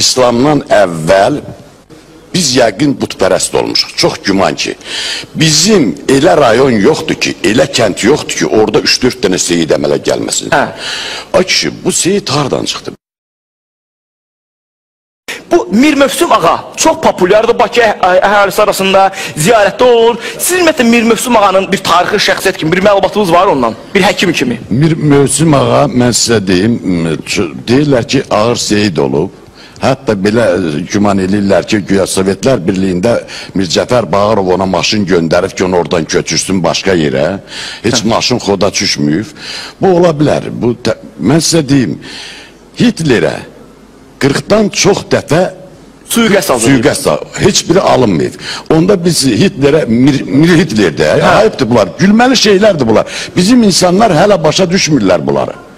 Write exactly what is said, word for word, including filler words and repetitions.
İslamdan əvvəl biz yəqin butpərəst olmuşuq. Çox güman ki, bizim elə rayon yoxdur ki, elə kənd yoxdur ki, orada üç dörd dənə seyid əmələ gəlməsin. Hə. Ay kişi, bu seyid hardan çıxdı? Bu Mir Mövsüm ağa çox populyardır Bakı əhalisi arasında, ziyarətdə olur. Siz ümumiyyətlə Mir Mövsüm ağanın bir tarixi şəxsiyyət kimi, bir məlumatınız var ondan, bir həkim kimi? Mir Mövsüm ağa, mən sizə deyim, deyirlər ki, ağır seyid olub. Hətta belə güman edirlər ki, güya Sovetlər Birliyində Mircəfər Bağırov ona maşın göndərib ki, onu oradan köçürsün başqa yerə. Heç maşın xoda düşməyib. Bu ola bilər. Bu, mən sizə deyim, Hitlerə qırxdan çox dəfə Suiqəst Suiqəst heç biri alınmayıb. Onda biz Hitlerə, Mir, Mir Hitler'də, ayıbdır bunlar, gülməli şeylərdir bunlar. Bizim insanlar hələ başa düşmürlər bunları.